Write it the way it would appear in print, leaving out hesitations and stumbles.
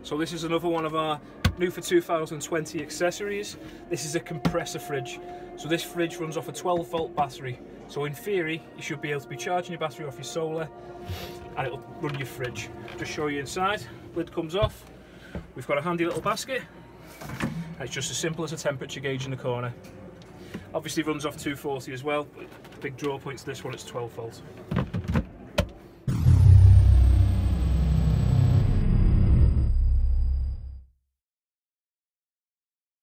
So this is another one of our new for 2020 accessories. This is a compressor fridge. So this fridge runs off a 12-volt battery. So in theory, you should be able to be charging your battery off your solar and it'll run your fridge. Just show you inside, lid comes off. We've got a handy little basket. And it's just as simple as a temperature gauge in the corner. Obviously runs off 240 as well, but big draw point to this one, it's 12 volt.